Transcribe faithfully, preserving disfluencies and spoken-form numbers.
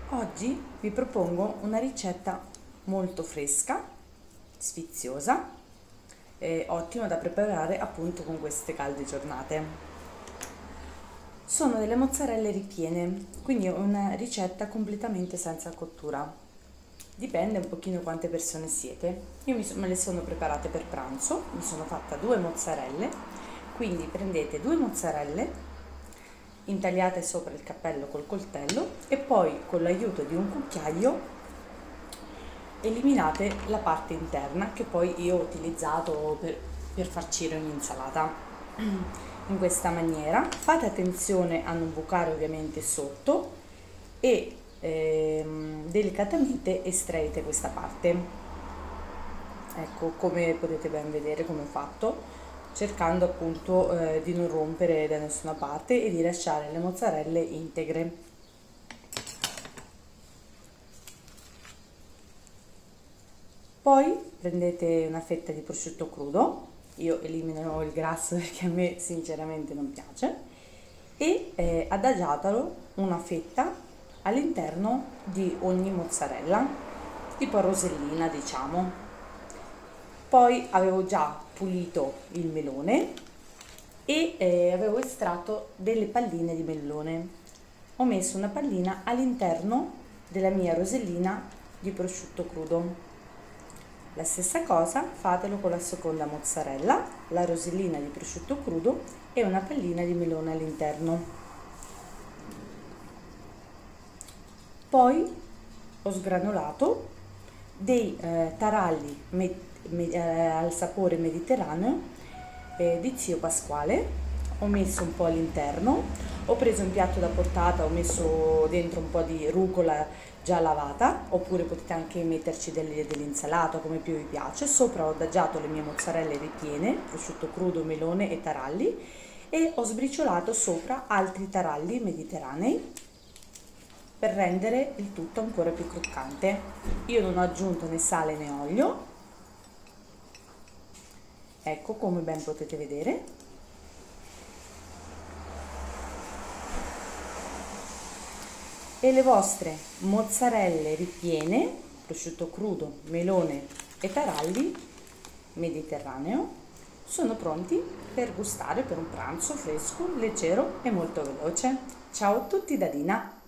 Oggi vi propongo una ricetta molto fresca, sfiziosa e ottima da preparare appunto con queste calde giornate. Sono delle mozzarelle ripiene, quindi è una ricetta completamente senza cottura. Dipende un pochino quante persone siete. Io mi, me le sono preparate per pranzo, mi sono fatta due mozzarelle, quindi prendete due mozzarelle, intagliate sopra il cappello col coltello e poi con l'aiuto di un cucchiaio eliminate la parte interna che poi io ho utilizzato per, per farcire un'insalata. In questa maniera fate attenzione a non bucare ovviamente sotto e ehm, delicatamente estraete questa parte. Ecco, come potete ben vedere come ho fatto, cercando appunto eh, di non rompere da nessuna parte e di lasciare le mozzarelle integre. Poi prendete una fetta di prosciutto crudo, io elimino il grasso perché a me sinceramente non piace, e eh, adagiatelo una fetta all'interno di ogni mozzarella, tipo a rosellina diciamo. Poi avevo già pulito il melone e eh, avevo estratto delle palline di melone. Ho messo una pallina all'interno della mia rosellina di prosciutto crudo. La stessa cosa fatelo con la seconda mozzarella, la rosellina di prosciutto crudo e una pallina di melone all'interno. Poi ho sgranulato dei eh, taralli met al sapore mediterraneo eh, di zio Pasquale, ho messo un po' all'interno, ho preso un piatto da portata, ho messo dentro un po' di rucola già lavata, oppure potete anche metterci dell'insalata come più vi piace. Sopra ho adagiato le mie mozzarelle ripiene, prosciutto crudo, melone e taralli, e ho sbriciolato sopra altri taralli mediterranei per rendere il tutto ancora più croccante. Io non ho aggiunto né sale né olio. Ecco, come ben potete vedere. E le vostre mozzarelle ripiene, prosciutto crudo, melone e taralli mediterraneo sono pronti per gustare per un pranzo fresco, leggero e molto veloce. Ciao a tutti da Dina!